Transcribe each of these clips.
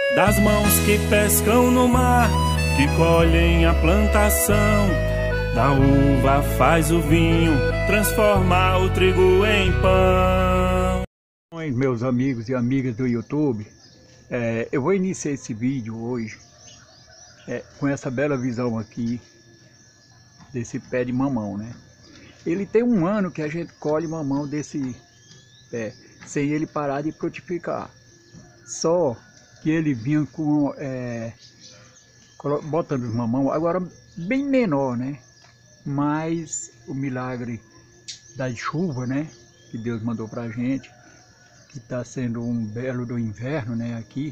das mãos que pescam no mar, que colhem a plantação, da uva faz o vinho, transformar o trigo em pão. Meus amigos e amigas do YouTube, eu vou iniciar esse vídeo hoje com essa bela visão aqui desse pé de mamão, né? Ele tem um ano que a gente colhe mamão desse pé, sem ele parar de frutificar. Só que ele vinha com botando os mamão, agora bem menor, né? Mas o milagre da chuva, né? Que Deus mandou pra gente, que está sendo um belo do inverno, né? Aqui.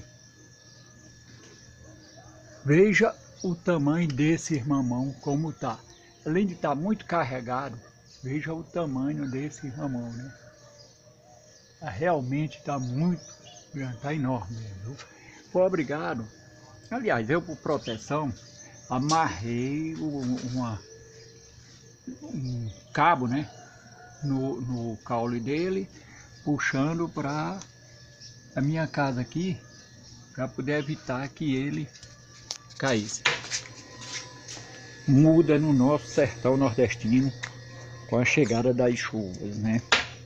Veja o tamanho desse mamão como tá. Além de estar muito carregado, veja o tamanho desse mamão, né? Realmente está muito grande, está enorme mesmo. Foi obrigado. Aliás, eu por proteção amarrei um cabo, né? No caule dele, puxando para a minha casa aqui, para poder evitar que ele caísse. Muda no nosso sertão nordestino com a chegada das chuvas, né?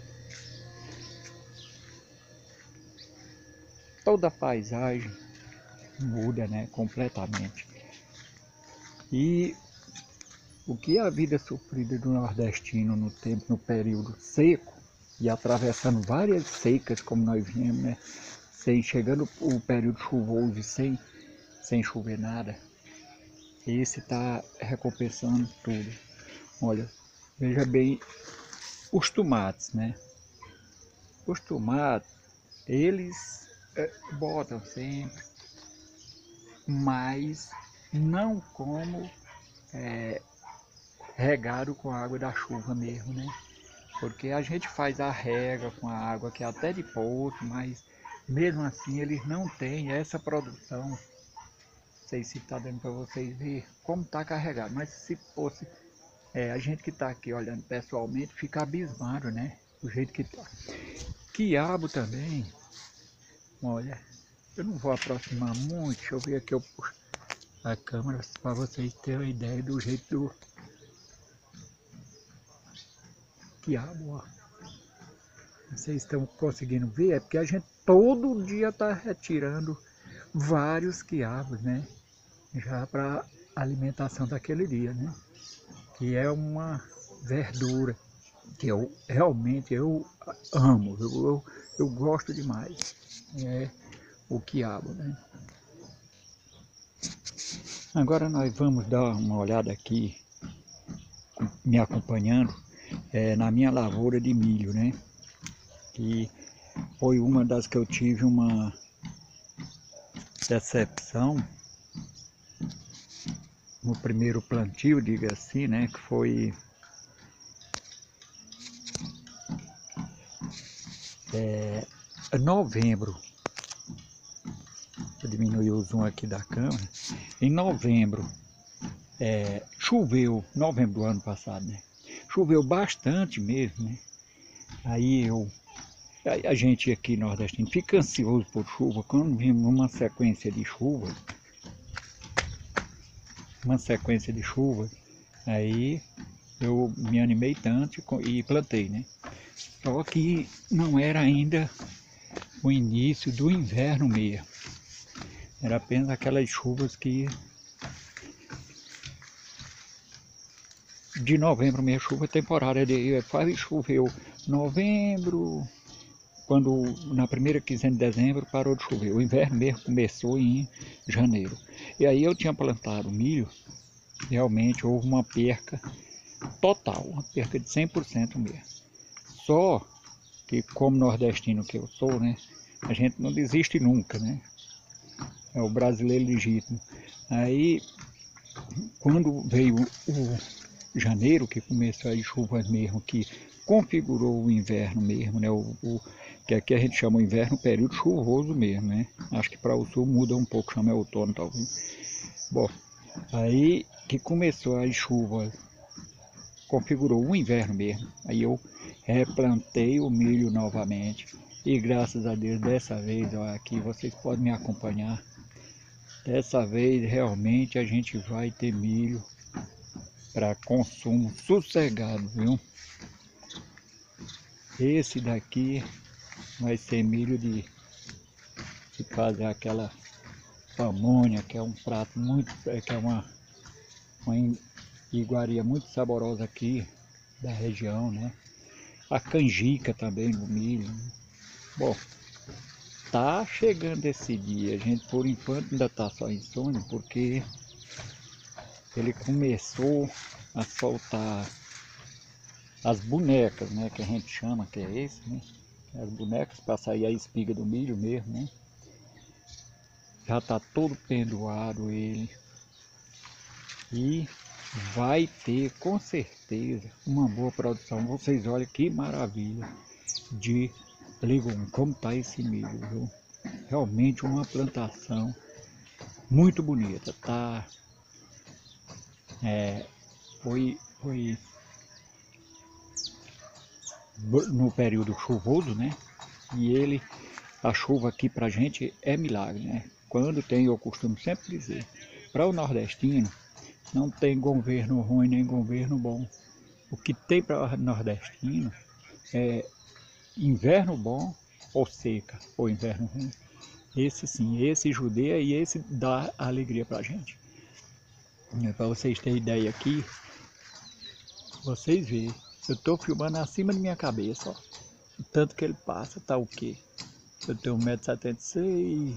Toda a paisagem muda, né, completamente. E o que é a vida sofrida do nordestino no período seco, e atravessando várias secas como nós viemos, né, chegando o período chuvoso e sem chover nada, esse está recompensando tudo. Olha, veja bem os tomates, né? Os tomates, eles botam sempre, mas não como regado com a água da chuva mesmo, né? Porque a gente faz a rega com a água que é até de poço, mas mesmo assim eles não têm essa produção. Não sei se está dando para vocês ver como está carregado, mas se fosse a gente que está aqui olhando pessoalmente fica abismado, né? Do jeito que está. Quiabo também, olha, eu não vou aproximar muito, deixa eu ver aqui, eu puxo a câmera para vocês terem uma ideia do jeito do quiabo, ó. Vocês estão conseguindo ver? É porque a gente todo dia está retirando vários quiabos, né? Já para alimentação daquele dia, né? Que é uma verdura que eu realmente amo, eu gosto demais. É o quiabo, né? Agora nós vamos dar uma olhada aqui, me acompanhando, na minha lavoura de milho, né? Que foi uma das que eu tive uma decepção no primeiro plantio, diga assim, né? Que foi novembro. Vou diminuir o zoom aqui da câmera. Em novembro, choveu, novembro do ano passado, né? Choveu bastante mesmo, né? Aí a gente aqui nordestino fica ansioso por chuva. Quando vimos uma sequência de chuva, aí eu me animei tanto e plantei, né? Só que não era ainda o início do inverno mesmo. Era apenas aquelas chuvas que de novembro mesmo, chuva temporária, quase choveu novembro, quando na primeira quinzena de dezembro parou de chover. O inverno mesmo começou em janeiro. E aí eu tinha plantado milho, realmente houve uma perca total, uma perca de 100% mesmo. Só que como nordestino que eu sou, né, a gente não desiste nunca, né? É o brasileiro legítimo. Aí, quando veio o janeiro, que começou as chuvas mesmo, que configurou o inverno mesmo, né? Que aqui a gente chama o inverno período chuvoso mesmo, né? Acho que para o sul muda um pouco, chama outono talvez. Bom, aí que começou as chuvas, configurou o inverno mesmo. Aí eu replantei o milho novamente. E graças a Deus, dessa vez, ó, aqui vocês podem me acompanhar. Dessa vez realmente a gente vai ter milho para consumo sossegado, viu? Esse daqui vai ser milho de fazer aquela pamonha, que é um prato muito, que é uma iguaria muito saborosa aqui da região, né? A canjica também no milho. Bom, tá chegando esse dia, a gente por enquanto ainda tá só em sonho, porque ele começou a soltar as bonecas, né, que a gente chama, que é esse, né? As bonecas para sair a espiga do milho mesmo, né? Já tá todo pendoado ele. E vai ter com certeza uma boa produção. Vocês olhem que maravilha de legume, como tá esse milho, viu? Realmente uma plantação muito bonita, tá? Foi no período chuvoso, né? E a chuva aqui pra gente é milagre, né? Quando tem, eu costumo sempre dizer, para o nordestino, não tem governo ruim nem governo bom. O que tem para o nordestino é inverno bom ou seca, ou inverno ruim. Esse sim, esse judeia e esse dá alegria para a gente. Para vocês terem ideia aqui, vocês verem, eu estou filmando acima da minha cabeça, ó. O tanto que ele passa, tá o quê? Eu tenho 1,76 m.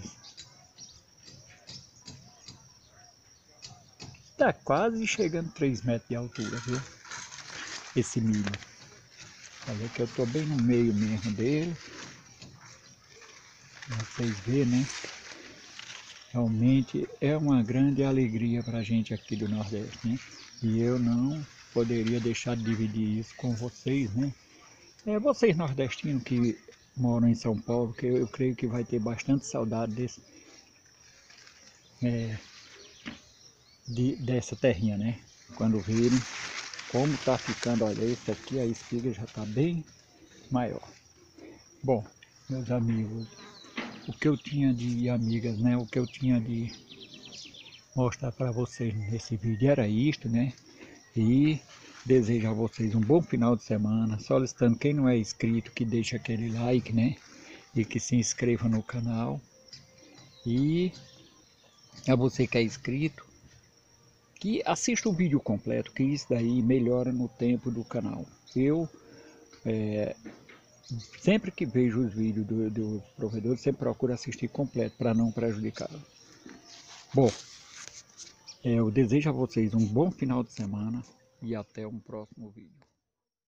Tá quase chegando a 3 metros de altura, viu? Esse milho. Olha que eu tô bem no meio mesmo dele. Pra vocês verem, né? Realmente é uma grande alegria pra gente aqui do Nordeste, né? E eu não poderia deixar de dividir isso com vocês, né? Vocês nordestinos que moram em São Paulo, que eu creio que vai ter bastante saudade dessa terrinha, né? Quando virem como tá ficando, olha, esse aqui a espiga já tá bem maior. Bom, meus amigos, o que eu tinha de amigas, né? O que eu tinha de mostrar para vocês nesse vídeo era isto, né? E desejo a vocês um bom final de semana. Solicitando quem não é inscrito que deixe aquele like, né? E que se inscreva no canal. E a você que é inscrito, que assista o vídeo completo, que isso daí melhora no tempo do canal. Eu sempre que vejo os vídeos dos provedores, sempre procuro assistir completo para não prejudicá-lo. Bom, eu desejo a vocês um bom final de semana e até um próximo vídeo.